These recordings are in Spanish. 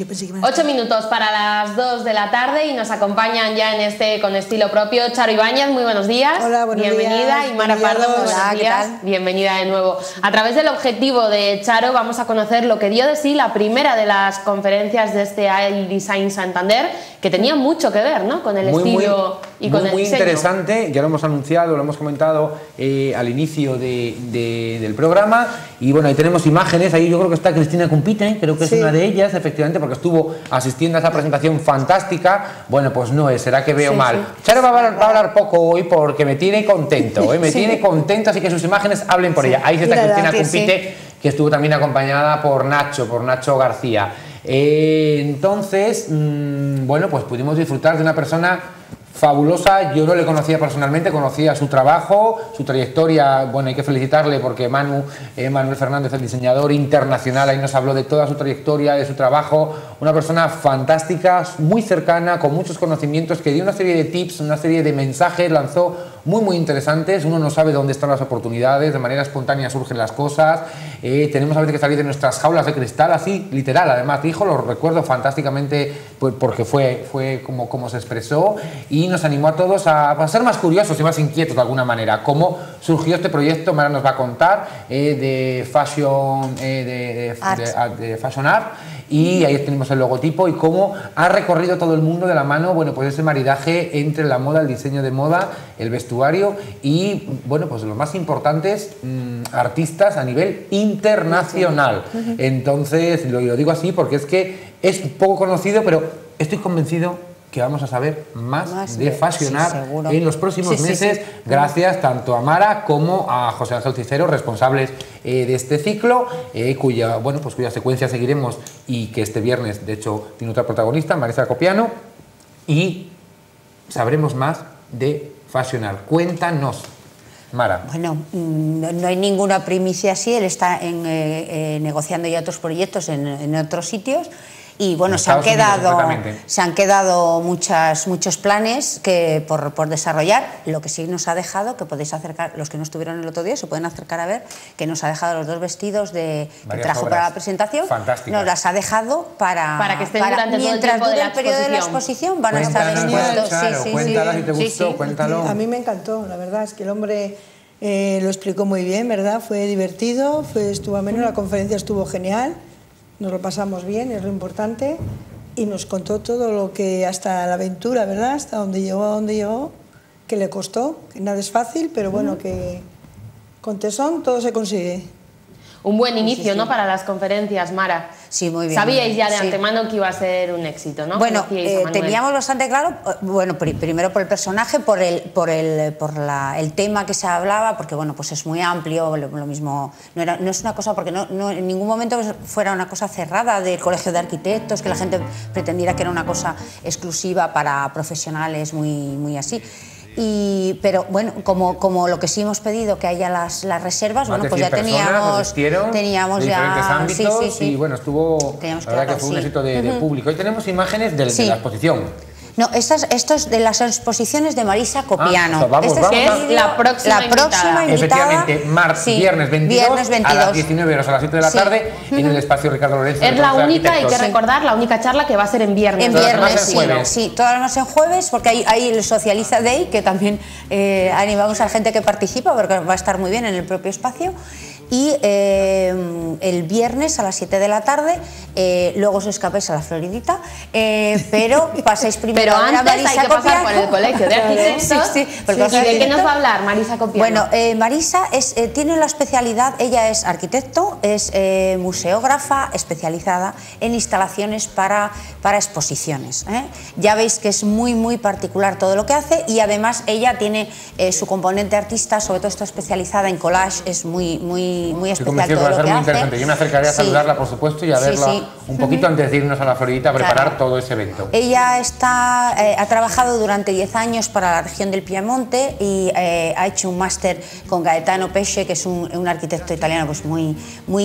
Yo pensé que 8 minutos para las 2 de la tarde y nos acompañan ya en este Con Estilo Propio Charo Ibáñez, muy buenos días. Hola, buenos bienvenida. días. Y Mara Pardo, muy buenos Hola, días. ¿qué tal? Bienvenida de nuevo. A través del objetivo de Charo vamos a conocer lo que dio de sí la primera de las conferencias de este AI Design Santander, que tenía mucho que ver, ¿no?, con el estilo y con el muy diseño. Interesante, ya lo hemos anunciado, lo hemos comentado al inicio del programa, y bueno, ahí tenemos imágenes. Ahí yo creo que está Cristina Cumpite, creo que es una de ellas, efectivamente, porque estuvo asistiendo a esa presentación fantástica. Bueno, pues no es, será que veo mal. Charo va a hablar poco hoy porque me tiene contento, me tiene contento, así que sus imágenes hablen por ella. Ahí está Cristina Cumpite, que estuvo también acompañada por Nacho García. Entonces, bueno, pues pudimos disfrutar de una persona fabulosa. Yo no le conocía personalmente, conocía su trabajo, su trayectoria. Bueno, hay que felicitarle porque Manuel Fernández, el diseñador internacional, ahí nos habló de toda su trayectoria, de su trabajo. Una persona fantástica, muy cercana, con muchos conocimientos, que dio una serie de tips, una serie de mensajes, lanzó muy interesantes. Uno no sabe dónde están las oportunidades, de manera espontánea surgen las cosas. Tenemos a veces que salir de nuestras jaulas de cristal, así literal. Además dijo, lo recuerdo fantásticamente, pues, porque fue como se expresó, y nos animó a todos a ser más curiosos y más inquietos de alguna manera. Cómo surgió este proyecto, Mara nos va a contar, de Fashion Art, y ahí tenemos el logotipo y cómo ha recorrido todo el mundo de la mano, bueno, pues ese maridaje entre la moda, el diseño de moda, el vestuario y, bueno, pues los más importantes artistas a nivel internacional. Entonces, lo digo así porque es que es poco conocido, pero estoy convencido que vamos a saber más de Fashion Art en los próximos meses, gracias tanto a Mara como a José Ángel Cicero, responsables de este ciclo, cuya secuencia seguiremos, y que este viernes, de hecho, tiene otra protagonista, Marisa Copiano, y sabremos más de Fashion Art. Cuéntanos, Mara. Bueno, no hay ninguna primicia así, él está negociando ya otros proyectos en otros sitios. Y bueno, se han quedado muchos planes por desarrollar. Lo que sí nos ha dejado, que podéis acercar, los que no estuvieron el otro día se pueden acercar a ver, que nos ha dejado los 2 vestidos que trajo para la presentación. Fantásticas. Nos las ha dejado para que estén durante mientras todo el dure el periodo de la exposición, van a estar expuestos. Cuéntanos si te gustó, cuéntalo. A mí me encantó, la verdad es que el hombre lo explicó muy bien, ¿verdad? Fue divertido, estuvo ameno, la conferencia estuvo genial. Nos lo pasamos bien, es lo importante, y nos contó todo lo que, hasta la aventura, ¿verdad? Hasta donde llegó, que le costó, que nada es fácil, pero bueno, que con tesón todo se consigue. Un buen inicio, ¿no?, para las conferencias, Mara. Sí, muy bien. Sabíais ya de antemano que iba a ser un éxito, ¿no? Bueno, teníamos bastante claro, bueno, primero por el personaje, por el tema que se hablaba, porque bueno, pues es muy amplio, lo mismo, no es una cosa, porque no en ningún momento fuera una cosa cerrada del Colegio de Arquitectos, que la gente pretendiera que era una cosa exclusiva para profesionales muy así. Pero bueno, como lo que sí hemos pedido, que haya las reservas, bueno, pues ya teníamos de diferentes ámbitos, y bueno, estuvo, la verdad que fue un éxito de público. Hoy tenemos imágenes de la exposición. No, esto es de las exposiciones de Marisa Copiano. Vamos, que es la próxima invitada. Efectivamente, viernes 22 a las 19 horas, a las 7 de la tarde, en el espacio Ricardo Lorenzo. Es la única, hay que recordar, la única charla que va a ser en viernes. En viernes, sí, todas las en jueves, porque hay el Socializa Day, que también animamos a la gente que participa, porque va a estar muy bien en el propio espacio. Y el viernes a las 7 de la tarde, luego os escapéis a la Floridita, pero pasáis primero pero a ver a antes Marisa hay que pasar Copiano. por el Colegio de Arquitectos. ¿Y de qué nos va a hablar Marisa Copiano? Bueno, Marisa tiene la especialidad, ella es arquitecto, es museógrafa especializada en instalaciones para exposiciones. Ya veis que es muy particular todo lo que hace, y además ella tiene su componente artista, sobre todo está especializada en collage, es muy especial todo lo que hace. Interesante. Yo me acercaré a saludarla, por supuesto, y a verla un poquito antes de irnos a la Floridita a preparar todo ese evento. Ella ha trabajado durante 10 años para la región del Piemonte y ha hecho un máster con Gaetano Pesce, que es un arquitecto italiano pues muy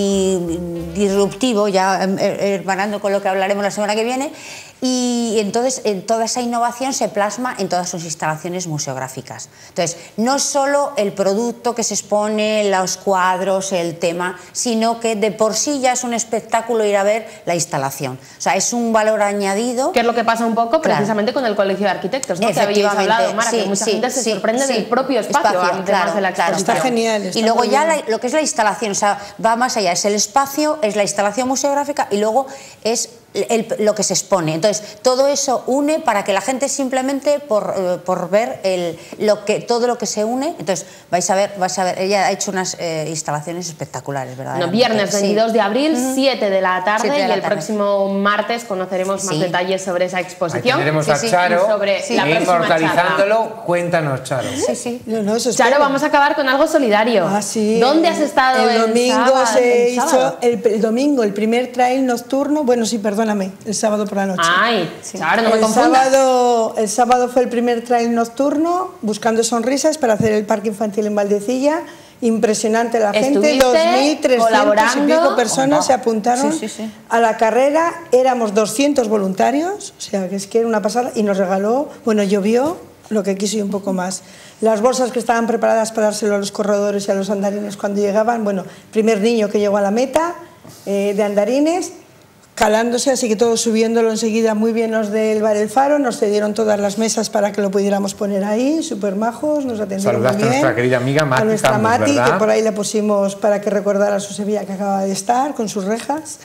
disruptivo, ya hermanando con lo que hablaremos la semana que viene. Y entonces toda esa innovación se plasma en todas sus instalaciones museográficas. Entonces, no solo el producto que se expone, los cuadros, todos el tema, sino que de por sí ya es un espectáculo ir a ver la instalación. O sea, es un valor añadido. Que es lo que pasa un poco precisamente con el Colegio de Arquitectos, ¿no? Que habéis hablado, Mara, que mucha gente se sorprende del propio espacio además de la exposición. Está genial. Está y luego ya lo que es la instalación, o sea, va más allá, es el espacio, es la instalación museográfica y luego es lo que se expone. Entonces, todo eso une para que la gente simplemente por ver todo lo que se une, entonces vais a ver, ella ha hecho unas instalaciones espectaculares, ¿verdad? No, viernes 22 de abril, 7 de la tarde, y el próximo martes conoceremos más detalles sobre esa exposición. Ahí tendremos a Charo, inmortalizándolo. Cuéntanos, Charo. Charo, vamos a acabar con algo solidario. ¿Dónde has estado el domingo? El domingo, el primer trail nocturno, el sábado por la noche. Ay, Charo, no me confundas. El sábado fue el primer trail nocturno, Buscando Sonrisas, para hacer el parque infantil en Valdecilla. Impresionante la gente, 2.300 y pico personas se apuntaron a la carrera. Éramos 200 voluntarios, o sea, que es que era una pasada, y nos regaló, llovió lo que quiso y un poco más. Las bolsas que estaban preparadas para dárselo a los corredores y a los andarines cuando llegaban, primer niño que llegó a la meta de andarines, calándose, así que todos subiéndolo enseguida. Muy bien los del Bar El Faro, nos cedieron todas las mesas para que lo pudiéramos poner ahí, súper majos, nos atendieron muy bien. Saludaste a nuestra querida amiga Mati, a nuestra Mati, que por ahí la pusimos para que recordara su Sevilla que acaba de estar, con sus rejas.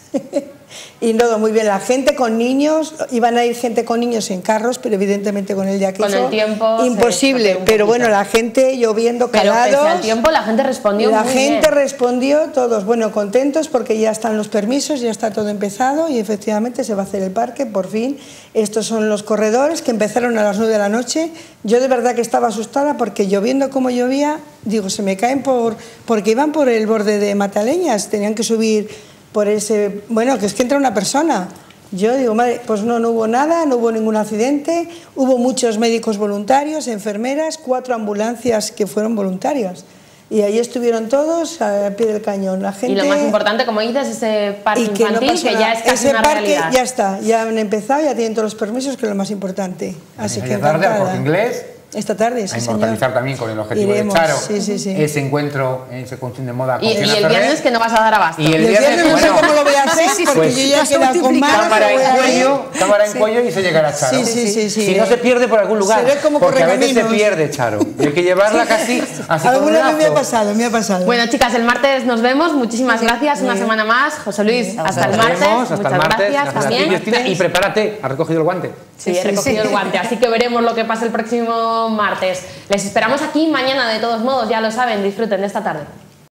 Y todo muy bien, la gente con niños, iban a ir gente con niños en carros, pero evidentemente con el día que con el tiempo imposible, pero la gente lloviendo, calados. Pero pese al tiempo la gente respondió muy bien. La gente respondió, todos, contentos porque ya están los permisos, ya está todo empezado y efectivamente se va a hacer el parque, por fin. Estos son los corredores que empezaron a las 9 de la noche. Yo de verdad que estaba asustada porque lloviendo como llovía, digo, se me caen porque iban por el borde de Mataleñas, tenían que subir por ese, que es que entra una persona. Yo digo, madre, pues no hubo nada, no hubo ningún accidente, hubo muchos médicos voluntarios, enfermeras, 4 ambulancias que fueron voluntarias. Y ahí estuvieron todos a pie del cañón. La gente, y lo más importante, como dices, ese parque infantil, que ya es casi una realidad. Ya está, ya han empezado, ya tienen todos los permisos, que es lo más importante. Así que tarde, al Corte Inglés. Esta tarde, a inmortalizar también con el objetivo de Charo ese encuentro, ese consumo de moda. Y el viernes que no vas a dar abasto. Y el viernes no sé cómo lo voy a hacer, porque yo ya he quedado con cámara en cuello y se llegará a Charo. Si no se pierde por algún lugar, porque a veces se pierde, Charo. Y hay que llevarla casi así. Alguna vez me ha pasado. Bueno, chicas, el martes nos vemos. Muchísimas gracias. Una semana más. José Luis, hasta el martes. Muchas gracias también. Y prepárate, ¿has recogido el guante? Sí, he recogido el guante, así que veremos lo que pasa el próximo martes. Les esperamos aquí mañana, de todos modos, ya lo saben, disfruten de esta tarde.